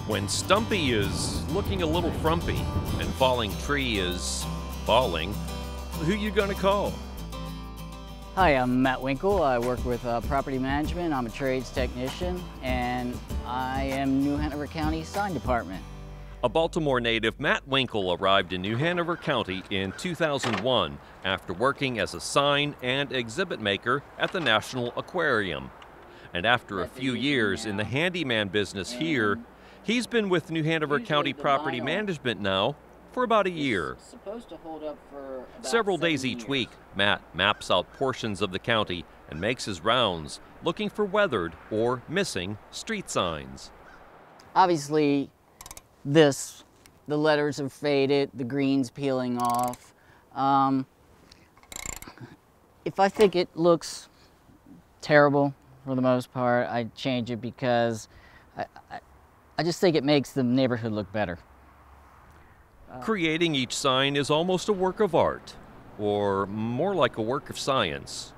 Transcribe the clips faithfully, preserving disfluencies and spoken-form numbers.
When Stumpy is looking a little frumpy and Falling Tree is falling, who you gonna call? Hi, I'm Matt Winkle. I work with uh, property management. I'm a trades technician, and I am New Hanover County Sign Department. A Baltimore native, Matt Winkle arrived in New Hanover County in two thousand one after working as a sign and exhibit maker at the National Aquarium. And after a few years in the handyman business here, he's been with New Hanover County Property Management now for about a year. Several days each week, Matt maps out portions of the county and makes his rounds looking for weathered or missing street signs. Obviously, this, the letters have faded, the green's peeling off. Um, if I think it looks terrible, for the most part, I change it because I, I, I just think it makes the neighborhood look better. Creating each sign is almost a work of art, or more like a work of science.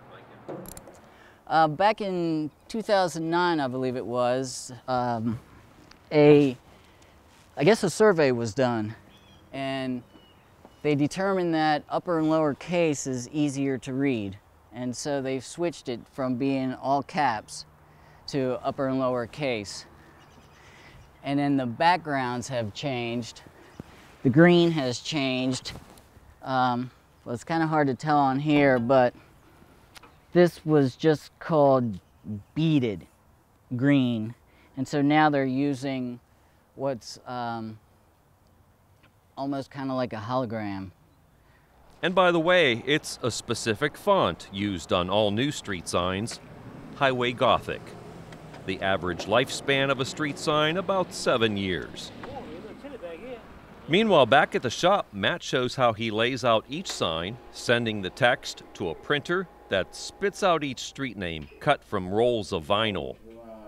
Uh, back in two thousand nine, I believe it was, um, a, I guess a survey was done, and they determined that upper and lower case is easier to read. And so they've switched it from being all caps to upper and lower case. And then the backgrounds have changed. The green has changed. Um, well, it's kind of hard to tell on here, but this was just called beaded green. And so now they're using what's um, almost kind of like a hologram. And by the way, it's a specific font used on all new street signs, Highway Gothic. The average lifespan of a street sign, about seven years. Meanwhile, back at the shop, Matt shows how he lays out each sign, sending the text to a printer that spits out each street name cut from rolls of vinyl.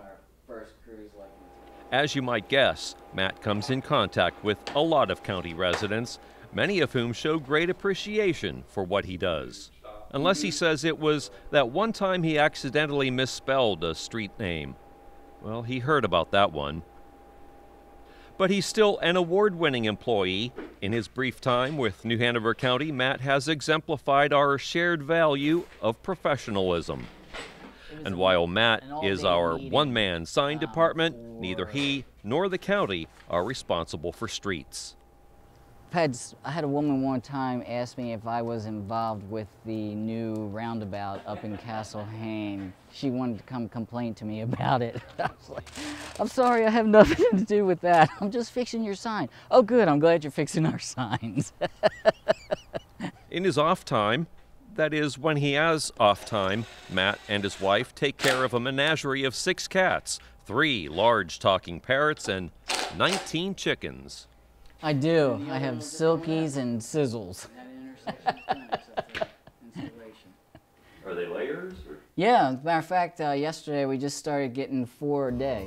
As you might guess, Matt comes in contact with a lot of county residents, many of whom show great appreciation for what he does. Unless he says it was that one time he accidentally misspelled a street name. Well, he heard about that one. But he's still an award-winning employee. In his brief time with New Hanover County, Matt has exemplified our shared value of professionalism. And while Matt is our one-man sign department, neither he nor the county are responsible for streets. I've had, I had a woman one time ask me if I was involved with the new roundabout up in Castle Hayne. She wanted to come complain to me about it. I was like, I'm sorry, I have nothing to do with that. I'm just fixing your sign. Oh good, I'm glad you're fixing our signs. In his off time, that is when he has off time, Matt and his wife take care of a menagerie of six cats, three large talking parrots, and nineteen chickens. I do. I have silkies and sizzles. Are they layers? Or? Yeah, as a matter of fact, uh, yesterday we just started getting four a day.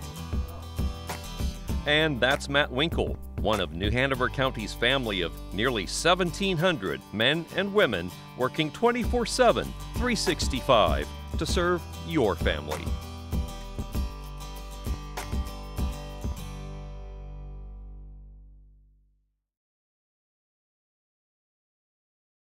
And that's Matt Winkle, one of New Hanover County's family of nearly seventeen hundred men and women working twenty-four seven, three sixty-five to serve your family.